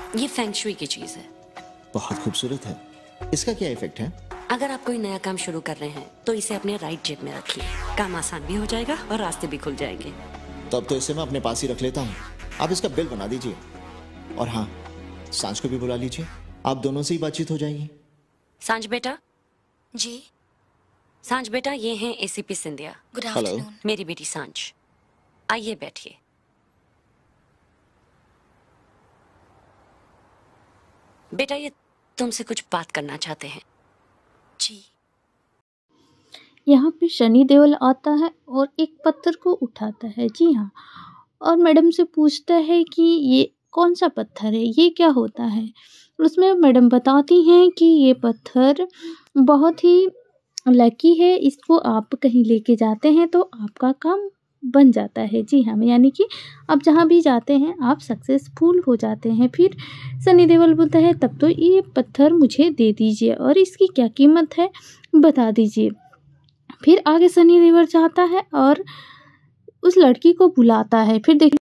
ये feng shui की चीज है। बहुत खूबसूरत है। इसका क्या इफेक्ट है? अगर आप कोई नया काम शुरू कर रहे हैं तो इसे अपने राइट जेब में रखिए। काम आसान भी हो जाएगा और रास्ते भी खुल जाएंगे। तब तो इसे मैं अपने पास ही रख लेता हूँ। आप इसका बिल बना दीजिए। और हाँ, सांझ को भी बुला लीजिए। आप दोनों से ही बातचीत हो जाएगी। सांझ बेटा। जी। सांझ बेटा, ये हैं ACP Scindia. Good hello. Afternoon. मेरी बेटी सांझ। आइए बैठिए। बेटा, ये तुमसे कुछ बात करना चाहते हैं। जी। यहाँ पे शनि देओल आता है और एक पत्थर को उठाता है। जी हाँ, और मैडम से पूछता है कि ये कौन सा पत्थर है, ये क्या होता है। उसमें मैडम बताती हैं कि ये पत्थर बहुत ही लकी है, इसको आप कहीं लेके जाते हैं तो आपका काम बन जाता है। जी हाँ, यानी कि आप जहाँ भी जाते हैं आप सक्सेसफुल हो जाते हैं। फिर सनी देओल बोलता है तब तो ये पत्थर मुझे दे दीजिए और इसकी क्या कीमत है बता दीजिए। फिर आगे सनी देओल जाता है और उस लड़की को बुलाता है। फिर देख